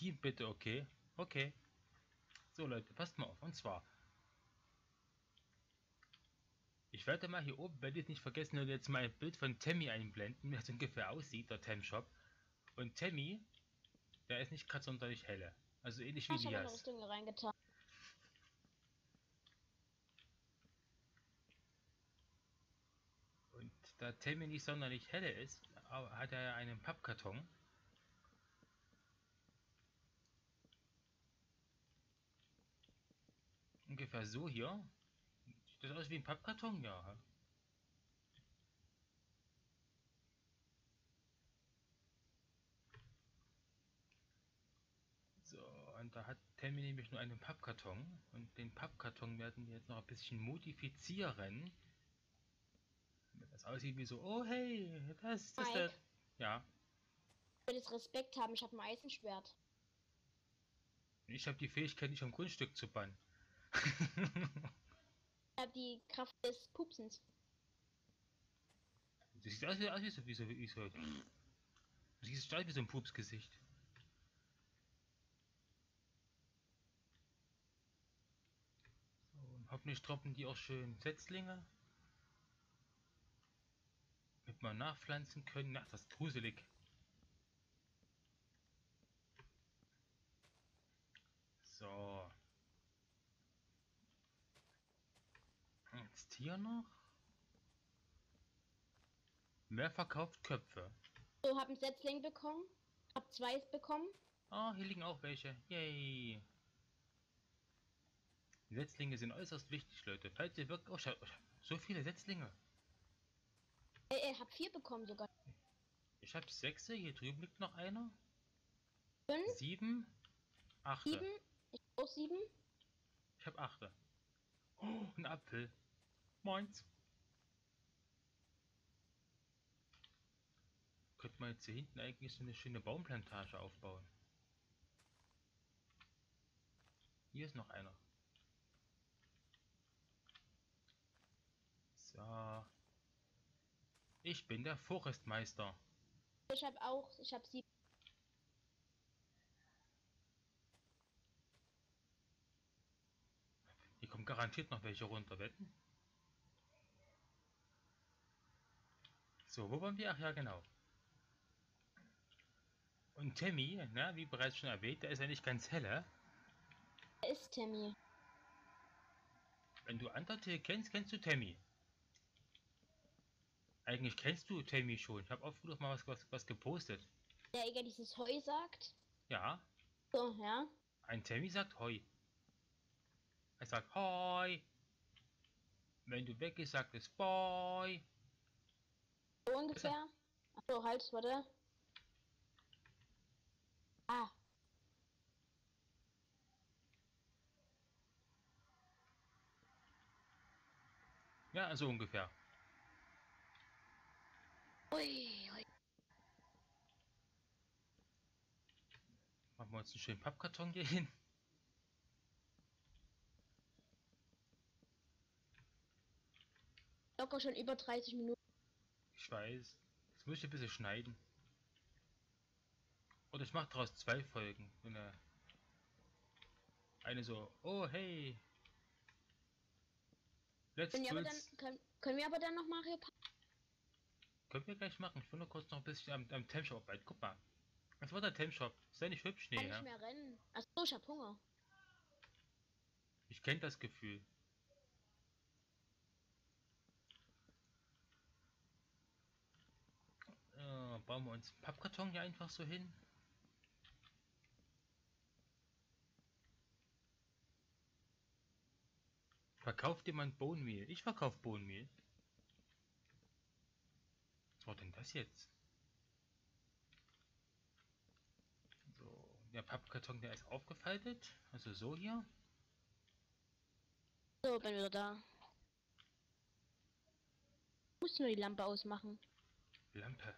Team bitte, okay? Okay. So Leute, passt mal auf. Und zwar, ich werde mal hier oben, wenn ihr es nicht vergessen, und jetzt mal ein Bild von Tammy einblenden, wie das ungefähr aussieht, der Tam-Shop. Und Tammy, der ist nicht gerade sonderlich helle. Also ähnlich wie Ich habe noch Lias. Rüstung reingetan. Und da Tammy nicht sonderlich helle ist, hat er ja einen Pappkarton. Ungefähr so hier. Sieht das aus wie ein Pappkarton? Ja. So, und da hat Tammy nämlich nur einen Pappkarton. Und den Pappkarton werden wir jetzt noch ein bisschen modifizieren. Damit das aussieht wie so, oh hey, das ist der... Mike, Ja, ich will jetzt Respekt haben, ich habe ein Eisenschwert. ich habe die Fähigkeit nicht, um Grundstück zu bannen. Ich habe die Kraft des Pupsens. Du siehst aus wie so... Du siehst aus wie so ein Pupsgesicht. So, und hoffentlich droppen die auch schön Setzlinge. Damit wir nachpflanzen können. Ach, das ist gruselig. So. Jetzt hier noch. Wer verkauft Köpfe? So, habe einen Setzling bekommen. Hab 2 bekommen. Ah, hier liegen auch welche. Yay. Setzlinge sind äußerst wichtig, Leute. Falls ihr wirklich... Oh, so viele Setzlinge. Hab 4 bekommen sogar. Ich habe 6. Hier drüben liegt noch einer. 5, 7. 8. 7. Ich auch 7. Ich habe 8. Oh, ein Apfel. Meins. Könnte man jetzt hier hinten eigentlich so eine schöne Baumplantage aufbauen. Hier ist noch einer. So. Ich bin der Forstmeister. Ich habe 7. Hier kommen garantiert noch welche runter, wetten? So, wo waren wir? Ach ja, genau. Und Tammy, na, wie bereits schon erwähnt, der ist ja nicht ganz helle. Wer ist Tammy? Wenn du Undertale kennst, kennst du Tammy. Eigentlich kennst du Tammy schon. Ich habe oft noch mal was gepostet. Der egal dieses Heu sagt. Ja, So, ja. ein Tammy sagt Hoi. Er sagt Hoi. Wenn du weg ist, sagt es Boy. So Ist er? ungefähr. Achso, halt, warte. Ah. Ja, so ungefähr. Ui, ui. Machen wir uns einen schönen Pappkarton hier hin. Locker schon über 30 Minuten. Ich weiß. Das muss ich ein bisschen schneiden. Oder ich mache daraus 2 Folgen. Eine so, oh hey, let's Können wir aber dann, build. können wir aber dann noch Mario Party? Können wir gleich machen. Ich will nur kurz noch ein bisschen am Temshop arbeiten. Guck mal. Das war der Temshop. Ist der nicht hübsch? Kann Nee, nicht ja. mehr rennen. Achso, ich hab Hunger. Ich kenne das Gefühl. Bauen wir uns einen Pappkarton hier einfach so hin. Verkauft jemand Bone Meal? Ich verkaufe Bone Meal. Was war denn das jetzt? So, der Pappkarton, der ist aufgefaltet. Also so hier. So, bin wieder da. Muss nur die Lampe ausmachen. Lampe.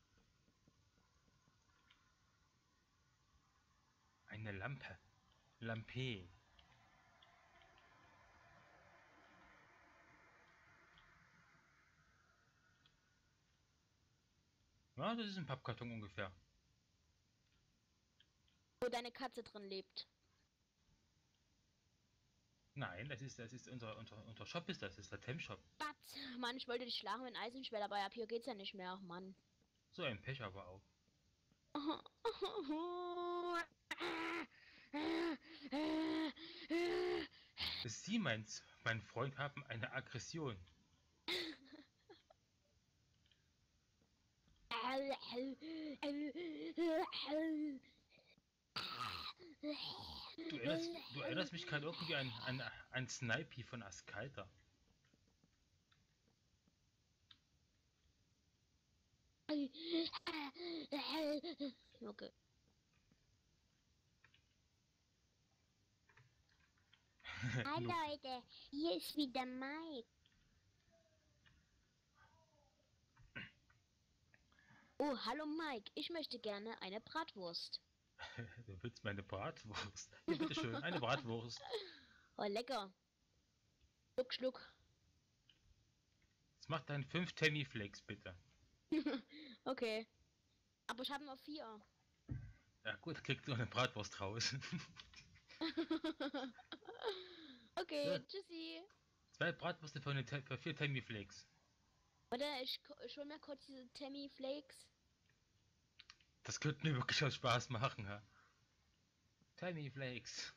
Eine Lampe. Lampe. Ja, das ist ein Pappkarton ungefähr. Wo deine Katze drin lebt. Nein, das ist unser Shop das ist der Tem-Shop. Was? Mann, ich wollte dich schlagen mit Eisenschwert, aber ab hier geht's ja nicht mehr. Ach, Mann. So ein Pech aber auch. Sie, mein Freund, haben eine Aggression. Du erinnerst mich gerade irgendwie an Snipey von Askalter. Okay. Hi Leute, hier ist wieder Mike. Oh, hallo Mike, ich möchte gerne eine Bratwurst. Du willst meine Bratwurst? Hier, bitteschön, eine Bratwurst. Oh, lecker. Schluck, schluck. Jetzt mach deinen 5 Tammy Flakes, bitte. Okay. Aber ich habe noch 4. Ja gut, kriegst du eine Bratwurst raus. Okay, Ja, tschüssi. 2 Bratwürste für 4 Tammy Flakes. Warte, ich hol mir kurz diese Tammy Flakes. Das könnte mir wirklich auch Spaß machen, ha? Tammy Flakes.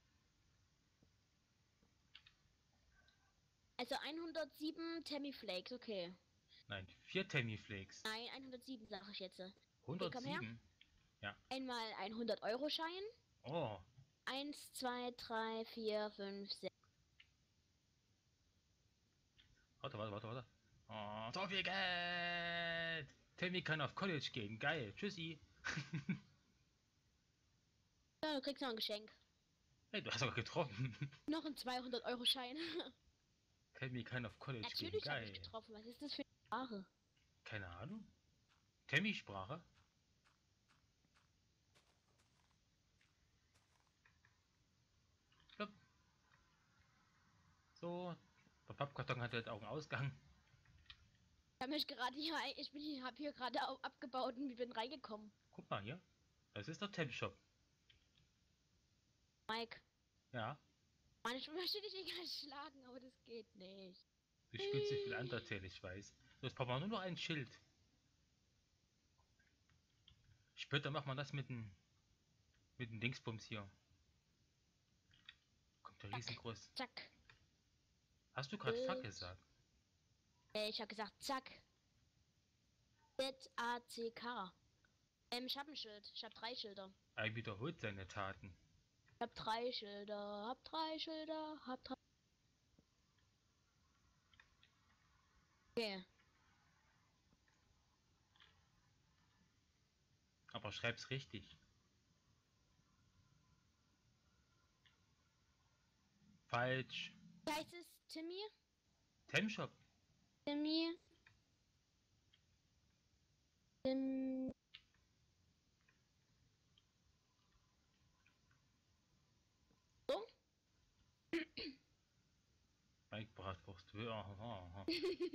Also 107 Tammy Flakes, okay. Nein, 4 Tammy Flakes. Nein, 107 sage ich jetzt. Okay, komm her. 107? Ja. Einmal ein 100-Euro-Schein. Oh, 1, 2, 3, 4, 5, 6. warte. Oh, so viel Geld! Tammy kann auf College gehen, geil. Tschüssi. Ja, du kriegst noch ein Geschenk. Hey, du hast sogar getroffen. Noch ein 200-Euro-Schein. Tammy kann auf College gehen, Natürlich habe ich geil. getroffen. Was ist das für eine Sprache? Keine Ahnung. Tammy-Sprache? Plopp. So, der Pappkarton hat jetzt auch einen Ausgang. Ich habe mich gerade hier, habe hier gerade abgebaut und bin reingekommen. Guck mal hier. Das ist der Tem-Shop. Mike, Ja, Mann, ich möchte dich nicht gleich schlagen, aber das geht nicht. du spielst zu viel Undertale, ich weiß. So, jetzt brauchen wir nur noch ein Schild. Später macht man das mit dem Dingsbums hier. Kommt der Zack, riesengroß. zack. Hast du gerade Fuck gesagt? Ich habe gesagt, zack. Z-A-C-K. Ich habe ein Schild. Ich habe 3 Schilder. Er wiederholt seine Taten. Ich habe 3 Schilder. Hab 3 Schilder. Hab 3. Okay. Aber schreib's richtig. Falsch. Wie heißt es? Timmy? Tem-Shop. Timmy? Tim. So? Mike Bratwurst. Ja.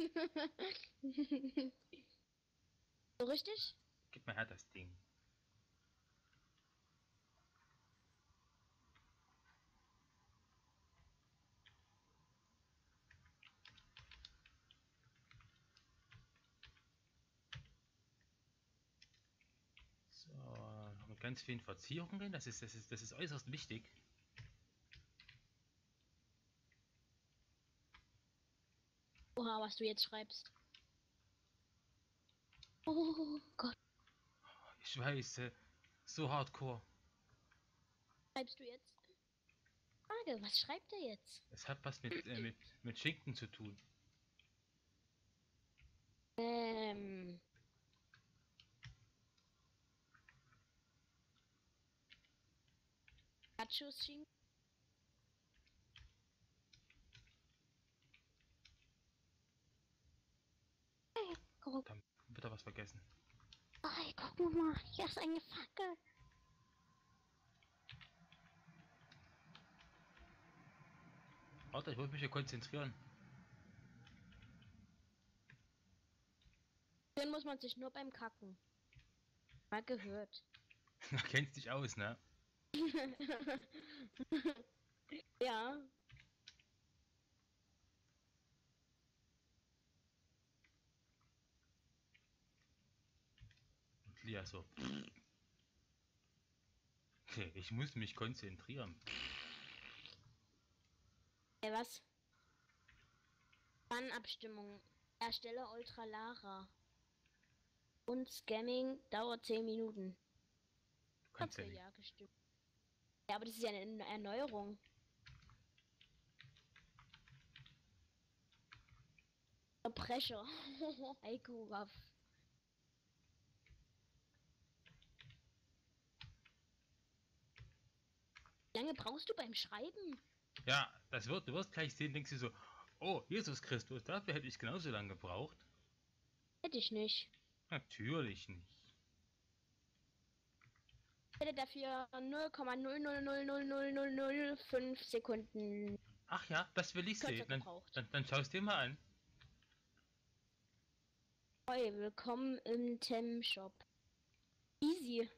So richtig? Gib mir her das Ding. So, mit ganz vielen Verzierungen. Das ist äußerst wichtig. Oha, was du jetzt schreibst. Oh Gott. Ich weiß, so hardcore. Schreibst du jetzt? Frage, was schreibt er jetzt? Es hat was mit Schinken zu tun. Ähm. Nachos-Schinken? Guck, Dann wird er was vergessen. guck mal, hier ist eine Fackel. Warte, ich muss mich hier konzentrieren. Den muss man sich nur beim Kacken. Mal gehört. Du kennst dich aus, ne? Ja. Und Lia so, okay, ich muss mich konzentrieren. Was? Fun-Abstimmung. Erstelle Ultralara. Und Scamming dauert 10 Minuten. Du kannst ja Okay, nicht. ja, gestimmt. Ja, aber das ist ja eine Erneuerung. Verbrecher. Heiko Waff. Wie lange brauchst du beim Schreiben? Ja, du wirst gleich sehen, denkst du so, oh, Jesus Christus, dafür hätte ich genauso lange gebraucht. Hätte ich nicht. Natürlich nicht. Ich hätte dafür 0,0000005 Sekunden Ach ja, das will ich kürzer sehen. gebraucht. Dann schau es dir mal an. Hi, willkommen im Tem-Shop. Easy.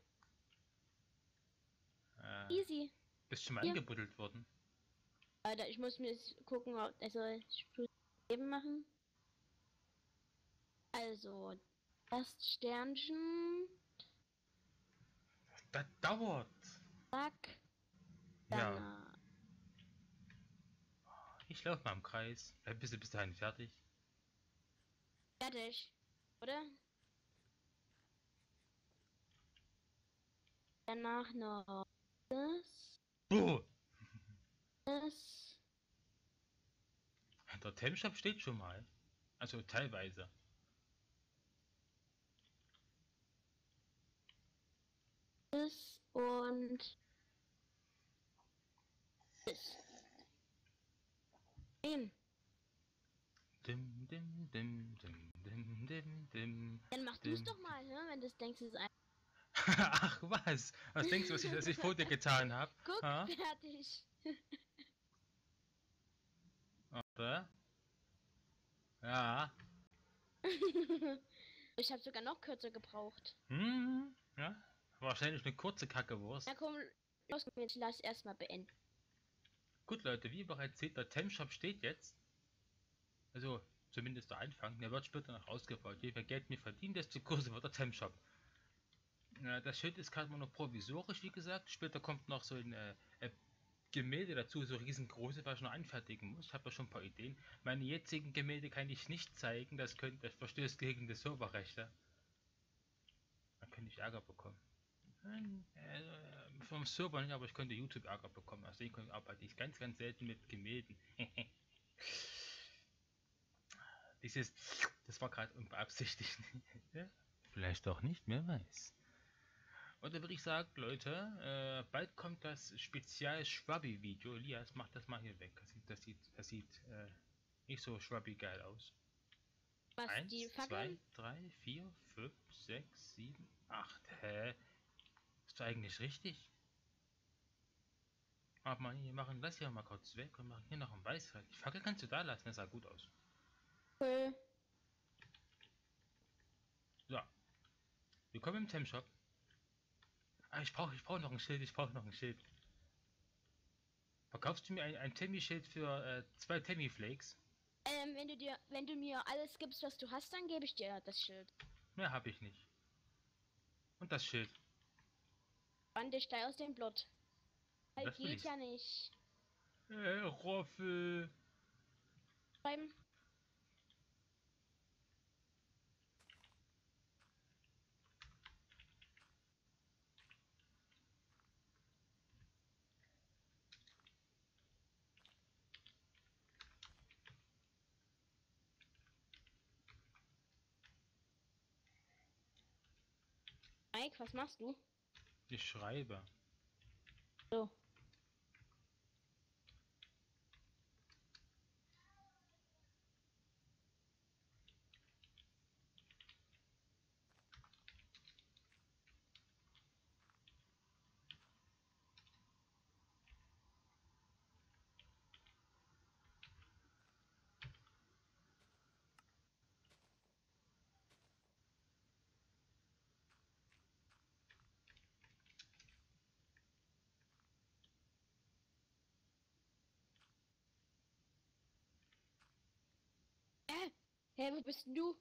Easy. Bist schon mal Hier. angebuddelt worden. Alter, ich muss mir jetzt gucken, also ich muss eben machen. Also, das Sternchen. Das dauert. Zack. Dann Ja, ich laufe mal im Kreis. Vielleicht bist du bis dahin fertig. fertig. Oder? Danach noch Oh, das. der Temshop steht schon mal. Also teilweise. Das und das. Nein. Dim, dim, dim, dim, dim, dim, dim, Dann mach du es dim. doch mal, ne? Wenn du denkst, es ist ein. Ach was? Was denkst du, was ich vor dir getan habe? Guck, Ha? fertig. Oder? Ja. Ich habe sogar noch kürzer gebraucht. Ja. Wahrscheinlich eine kurze Na Kackewurst. komm, los, jetzt lass erstmal beenden. Gut, Leute, wie bereits seht, der Temshop steht jetzt. Also, zumindest der Anfang. Der wird später noch ausgebaut. Je mehr Geld wir verdienen, desto größer wird der Temshop. Das Schild ist gerade mal noch provisorisch, wie gesagt. Später kommt noch so ein Gemälde dazu, so riesengroße, was ich noch anfertigen muss. Ich habe ja schon ein paar Ideen. Meine jetzigen Gemälde kann ich nicht zeigen, das verstößt gegen die Serverrechte. Da könnte ich Ärger bekommen. Vom Server nicht, aber ich könnte YouTube Ärger bekommen. Also ich arbeite ich ganz, ganz selten mit Gemälden. Das war gerade unbeabsichtigt. Ja? Vielleicht auch nicht, wer weiß. Und dann würde ich sagen, Leute, bald kommt das Spezial-Schwabbi-Video. Elias, mach das mal hier weg. Das sieht nicht so schwabbi geil aus. Was, die 1, 2, Fackeln? 3, 4, 5, 6, 7, 8. Hä? Ist doch eigentlich richtig. Aber wir machen das hier mal kurz weg und machen hier noch ein Weiß. Die Fackel kannst du da lassen, das sah gut aus. Cool. So, willkommen im Temshop. Ah, ich brauch noch ein Schild, ich brauche noch ein Schild. Verkaufst du mir ein Temmi-Schild für 2 Temmi-Flakes? Wenn du mir alles gibst, was du hast, dann gebe ich dir das Schild. Mehr habe ich nicht. Und das Schild. Wann dich da aus dem Blut. Das will Geht ich. ja nicht. Roffel. Schreiben. Mike, was machst du? Ich schreibe. So. Hä, wo bist denn du?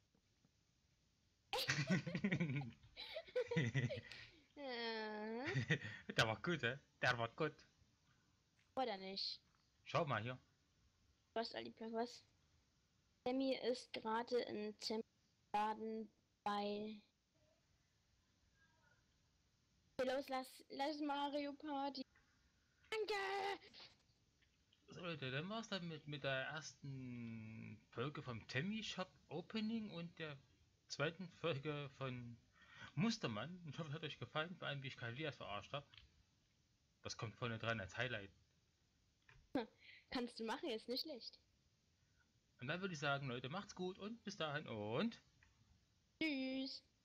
Der war gut, hä? Der war gut. Oder nicht? Schau mal hier. Was, Alipla, was? Sammy ist gerade in Laden bei. Okay, los, lass Mario Party. Danke! So Leute, dann war's dann mit der ersten Folge vom Temmy Shop Opening und der zweiten Folge von Mustermann. Ich hoffe, es hat euch gefallen, vor allem wie ich Kalias verarscht habe. Das kommt vorne dran als Highlight. Kannst du machen, ist nicht schlecht. Und dann würde ich sagen, Leute, macht's gut und bis dahin und Tschüss.